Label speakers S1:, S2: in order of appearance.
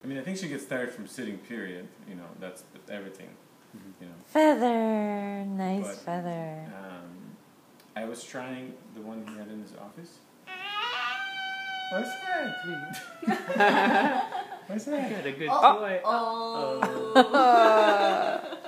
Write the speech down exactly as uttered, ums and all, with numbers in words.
S1: mean, I think she gets tired from sitting, period. You know, that's everything. You know.
S2: Feather. Nice
S1: but,
S2: feather.
S1: Um, I was trying the one he had in his office. What's that? What's that?
S3: You got a good
S4: oh,
S3: toy.
S4: Oh. oh.